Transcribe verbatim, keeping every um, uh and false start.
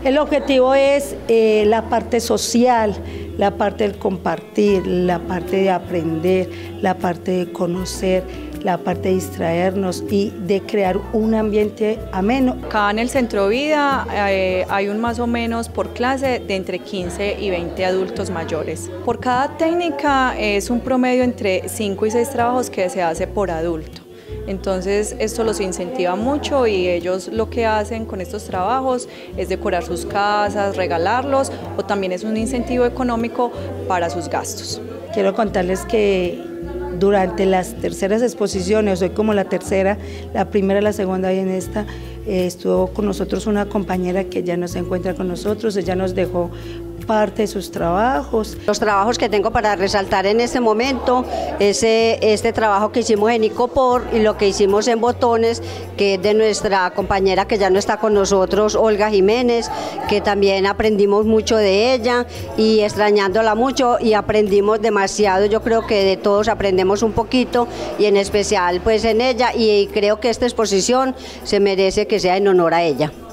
El objetivo es eh, la parte social, la parte del compartir, la parte de aprender, la parte de conocer, la parte de distraernos y de crear un ambiente ameno. Acá en el Centro Vida eh, hay un más o menos por clase de entre quince y veinte adultos mayores. Por cada técnica es un promedio entre cinco y seis trabajos que se hace por adulto. Entonces esto los incentiva mucho y ellos lo que hacen con estos trabajos es decorar sus casas, regalarlos o también es un incentivo económico para sus gastos. Quiero contarles que durante las terceras exposiciones, hoy como la tercera, la primera, la segunda y en esta, eh, estuvo con nosotros una compañera que ya no se encuentra con nosotros, ella nos dejó parte de sus trabajos. Los trabajos que tengo para resaltar en este momento es este trabajo que hicimos en Icopor y lo que hicimos en Botones, que es de nuestra compañera que ya no está con nosotros, Olga Jiménez, que también aprendimos mucho de ella y extrañándola mucho y aprendimos demasiado. Yo creo que de todos aprendemos un poquito y en especial pues en ella, y creo que esta exposición se merece que sea en honor a ella.